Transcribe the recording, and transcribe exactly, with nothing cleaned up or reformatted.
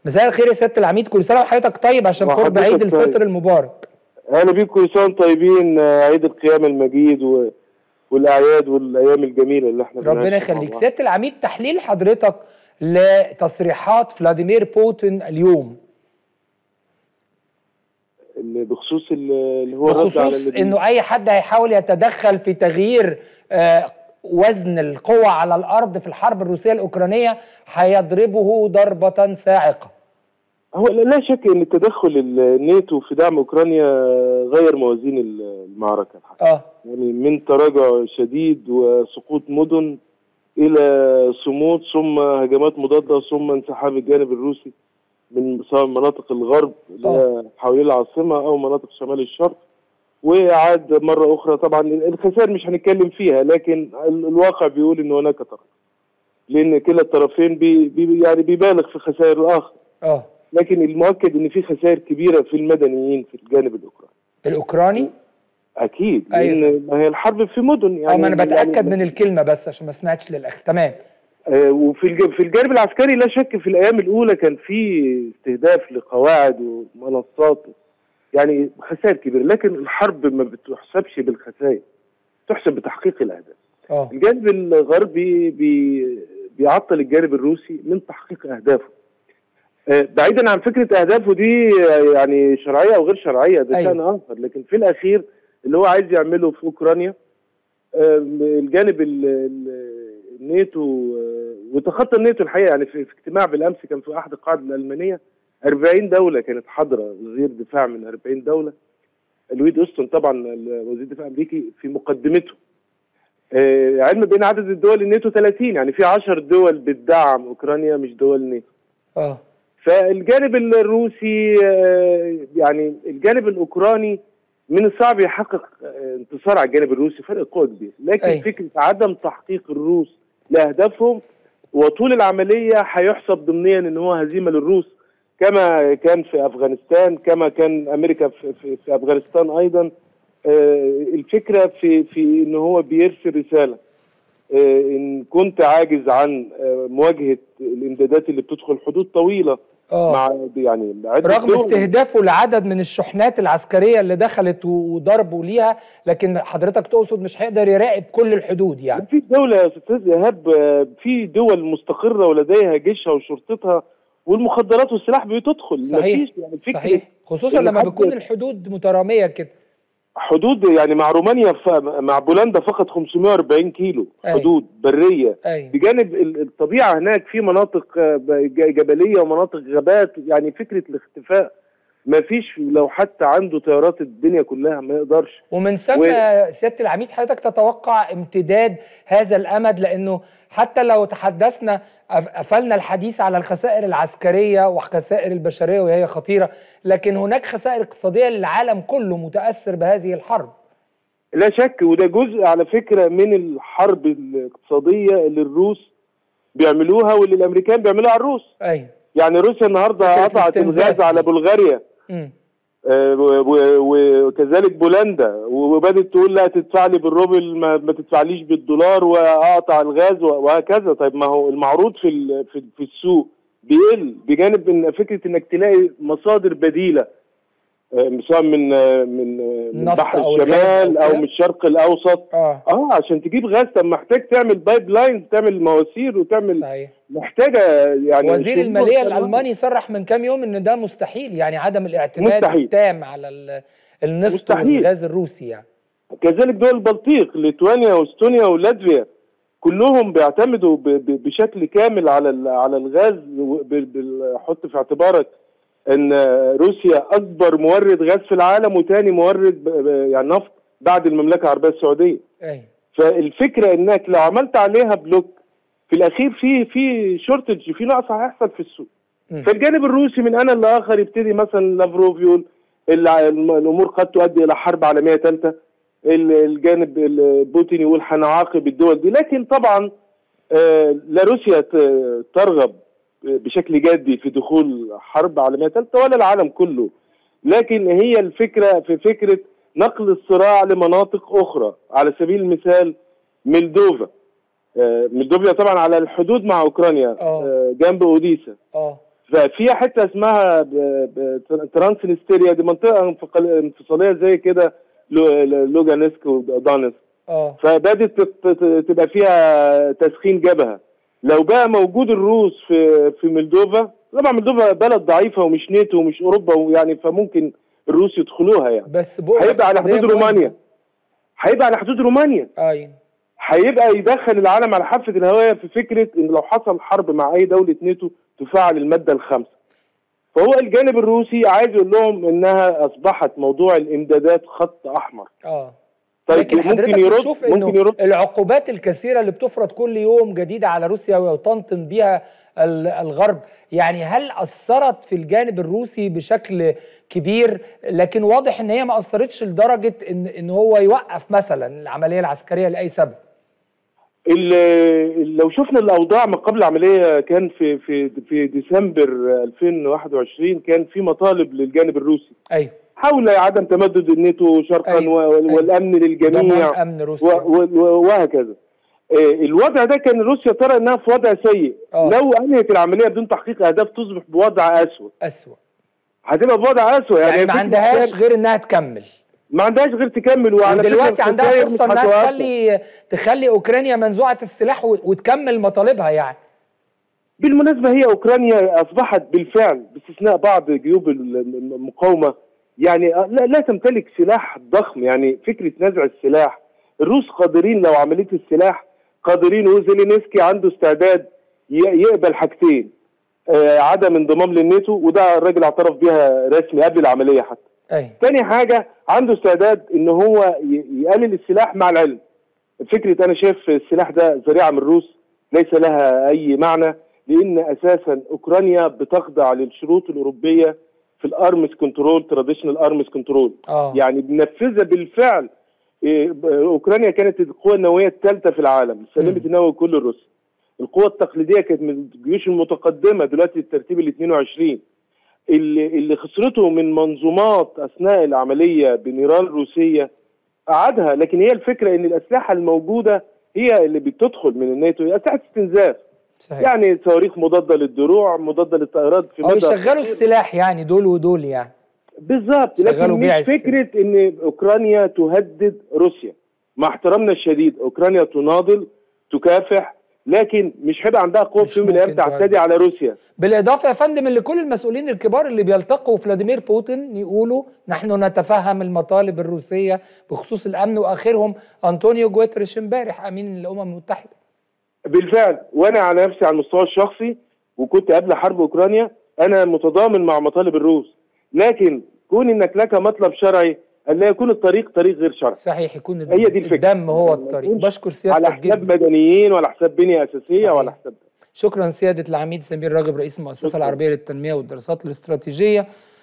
مساء الخير يا سياده العميد، كل سنه وحضرتك طيب عشان قرب عيد الفطر المبارك. اهلا بيكم، كل سنه طيبين، عيد القيامه المجيد و... والاعياد والايام الجميله اللي احنا بنعيشها. ربنا يخليك. سياده العميد، تحليل حضرتك لتصريحات فلاديمير بوتين اليوم اللي بخصوص اللي هو بخصوص انه اي حد هيحاول يتدخل في تغيير آه وزن القوى على الارض في الحرب الروسيه الاوكرانيه هيضربه ضربه صاعقه. هو لا شك ان تدخل الناتو في دعم اوكرانيا غير موازين المعركه الحقيقة. اه يعني من تراجع شديد وسقوط مدن الى صمود ثم هجمات مضاده ثم انسحاب الجانب الروسي من سواء مناطق الغرب اللي هي حوالين العاصمه او مناطق شمال الشرق، وعاد مره اخرى. طبعا الخسائر مش هنتكلم فيها، لكن الواقع بيقول ان هناك تراجع، لان كلا الطرفين بي بي يعني بيبالغ في خسائر الاخر. اه لكن المؤكد ان في خسائر كبيره في المدنيين في الجانب الاوكراني. الاوكراني؟ اكيد، أيوة. لان ما هي الحرب في مدن يعني. اه ما انا بتاكد يعني من الكلمه بس عشان ما سمعتش للاخر. تمام. آه وفي في الجانب العسكري لا شك في الايام الاولى كان في استهداف لقواعد ومنصات، يعني خسائر كبيره، لكن الحرب ما بتحسبش بالخسائر، تحسب بتحقيق الاهداف. اه الجانب الغربي بي بيعطل الجانب الروسي من تحقيق اهدافه. آه بعيدا عن فكره اهدافه دي يعني شرعيه او غير شرعيه، ده شان أيوة. اخر، لكن في الاخير اللي هو عايز يعمله في اوكرانيا آه الجانب الناتو آه وتخطى الناتو الحقيقه. يعني في, في اجتماع بالامس كان في احد القاعده الالمانيه أربعين دوله كانت حاضره، وزير دفاع من أربعين دوله، لويد اوستون طبعا وزير الدفاع الامريكي في مقدمته. آه علم بين عدد الدول الناتو ثلاثين، يعني في عشر دول بتدعم اوكرانيا مش دول ناتو. اه فالجانب الروسي آه يعني الجانب الاوكراني من الصعب يحقق آه انتصار على الجانب الروسي، فرق قوة كبير، لكن أي. فكره عدم تحقيق الروس لاهدافهم وطول العمليه هيحسب ضمنيا ان هو هزيمه للروس، كما كان في افغانستان، كما كان امريكا في, في, في افغانستان ايضا. آه الفكره في في ان هو بيرسل رساله آه ان كنت عاجز عن آه مواجهه الامدادات اللي بتدخل حدود طويله أوه. مع يعني رغم استهدافه لعدد من الشحنات العسكريه اللي دخلت وضربوا ليها، لكن حضرتك تقصد مش هيقدر يراقب كل الحدود يعني. في دوله يا استاذ ايهاب، في دول مستقره ولديها جيشها وشرطتها والمخدرات والسلاح بتدخل. صحيح مفيش يعني فكره، صحيح، خصوصا لما بتكون الحدود متراميه كده. حدود يعني مع رومانيا مع بولندا فقط خمسمائة وأربعين كيلو حدود أي. بريه أي. بجانب الطبيعه هناك في مناطق جبليه ومناطق غابات، يعني فكره الاختفاء ما فيش، لو حتى عنده طيارات الدنيا كلها ما يقدرش. ومن ثم و... سياده العميد، حضرتك تتوقع امتداد هذا الامد؟ لانه حتى لو تحدثنا قفلنا الحديث على الخسائر العسكريه والخسائر البشريه وهي خطيره، لكن هناك خسائر اقتصاديه للعالم كله متاثر بهذه الحرب. لا شك، وده جزء على فكره من الحرب الاقتصاديه اللي الروس بيعملوها واللي الامريكان بيعملوها على الروس. ايوه، يعني روسيا النهارده قطعت الغاز على بلغاريا امم آه وكذلك بولندا، وبدت تقول لا تدفع لي بالروبل، ما, ما تدفعليش بالدولار، واقطع الغاز وهكذا. طيب ما هو المعروض في في, في السوق بيقل، بجانب ان فكره انك تلاقي مصادر بديله آه سواء من آه من, من بحر الشمال او, أو من الشرق الاوسط. اه, آه عشان تجيب غاز، طب محتاج تعمل بايب لاين، تعمل مواسير وتعمل. صحيح. محتاجه يعني. وزير الماليه الالماني صرح من كام يوم ان ده مستحيل، يعني عدم الاعتماد مستحيل. التام على النفط مستحيل. والغاز الروسي يعني. كذلك دول البلطيق، ليتوانيا واستونيا ولاتفيا كلهم بيعتمدوا بشكل كامل على على الغاز. حط في اعتبارك ان روسيا اكبر مورد غاز في العالم وثاني مورد يعني نفط بعد المملكه العربيه السعوديه. ايوه. فالفكره انك لو عملت عليها بلوك في الاخير في في شورتج، في نقص هيحصل في السوق. م. فالجانب الروسي من انا لاخر يبتدي مثلا لافروف يقول الامور قد تؤدي الى حرب عالميه ثالثه، الجانب بوتين يقول هنعاقب الدول دي. لكن طبعا لا روسيا ترغب بشكل جادي في دخول حرب عالميه ثالثه ولا العالم كله، لكن هي الفكره في فكره نقل الصراع لمناطق اخرى. على سبيل المثال مولدوفا، مولدوفا طبعا على الحدود مع اوكرانيا، أوه. جنب اوديسا. اه ففيها حته اسمها ترانسنستيريا، دي منطقه انفصاليه زي كده، لوجانسك ودونسك. اه فبدت تبقى فيها تسخين جبهه. لو بقى موجود الروس في في مولدوفا، طبعا مولدوفا بلد ضعيفه ومش ناتو ومش اوروبا يعني، فممكن الروس يدخلوها يعني. بس هيبقى على حدود رومانيا. هيبقى على حدود رومانيا. ايوه. هيبقى يدخل العالم على حافه الهوايه في فكره ان لو حصل حرب مع اي دوله ناتو تفعل الماده الخامسه. فهو الجانب الروسي عايز يقول لهم انها اصبحت موضوع الامدادات خط احمر. اه طيب لكن حضرتك ممكن يرد بتشوف انه ممكن يرد. العقوبات الكثيره اللي بتفرض كل يوم جديده على روسيا وتنطن بها الغرب، يعني هل اثرت في الجانب الروسي بشكل كبير؟ لكن واضح ان هي ما اثرتش لدرجه ان ان هو يوقف مثلا العمليه العسكريه لاي سبب. لو شفنا الاوضاع ما قبل العمليه، كان في في في ديسمبر ألفين وواحد وعشرين كان في مطالب للجانب الروسي. ايوه. حول عدم تمدد الناتو شرقا. أيوة. والامن أيوة. للجميع. امن روسيا. وهكذا. الوضع ده كان روسيا ترى انها في وضع سيء. أوه. لو انهت العمليه بدون تحقيق اهداف تصبح بوضع اسوء. اسوء. هتبقى بوضع اسوء يعني, يعني ما عندهاش غير انها تكمل. ما عندهاش غير تكمل. وعلى دلوقتي عندها فرصه انها تخلي تخلي اوكرانيا منزوعه السلاح وتكمل مطالبها يعني. بالمناسبه هي اوكرانيا اصبحت بالفعل باستثناء بعض جيوب المقاومه يعني لا, لا تمتلك سلاح ضخم. يعني فكره نزع السلاح، الروس قادرين لو عمليه السلاح قادرين، وزيلينسكي عنده استعداد يقبل حاجتين: آه عدم انضمام للناتو، وده الراجل اعترف بيها رسمي قبل العمليه حتى. أي. تاني حاجه عنده استعداد ان هو يقلل السلاح. مع العلم فكره انا شايف السلاح ده ذريعه من الروس ليس لها اي معنى، لان اساسا اوكرانيا بتخضع للشروط الاوروبيه في الارمز كنترول، تراديشنال ارمز كنترول، يعني بنفذها بالفعل. اوكرانيا كانت القوه النوويه الثالثه في العالم، سلمت النووي كل الروس. القوه التقليديه كانت من الجيوش المتقدمه، دلوقتي الترتيب ال اثنين وعشرين. اللي اللي خسرته من منظومات اثناء العمليه بنيران روسيه اعادها. لكن هي الفكره ان الاسلحه الموجوده هي اللي بتدخل من الناتو، هي اسلحه استنزاف. صحيح. يعني صواريخ مضاده للدروع، مضاده للطائرات في مدى يشغلوا السلاح يعني دول ودول يعني. بالظبط. لكن مش فكره ان اوكرانيا تهدد روسيا. مع احترامنا الشديد، اوكرانيا تناضل تكافح، لكن مش هيبقى عندها قوه في يوم من الايام تعتدي على روسيا. بالاضافه يا فندم ان كل المسؤولين الكبار اللي بيلتقوا فلاديمير بوتين يقولوا نحن نتفهم المطالب الروسيه بخصوص الامن، واخرهم انطونيو جوتريش امبارح امين الامم المتحده. بالفعل. وانا على نفسي على المستوى الشخصي، وكنت قبل حرب اوكرانيا انا متضامن مع مطالب الروس، لكن كون انك لك مطلب شرعي ان لا يكون الطريق طريق غير شرعي. صحيح، يكون هي دي الفكره. الدم هو الطريق. بشكر سيادتك على حساب مدنيين ولا حساب بنيه اساسيه. صحيح. ولا حساب. شكرا سياده العميد سمير راغب رئيس المؤسسه العربيه للتنميه والدراسات الاستراتيجيه.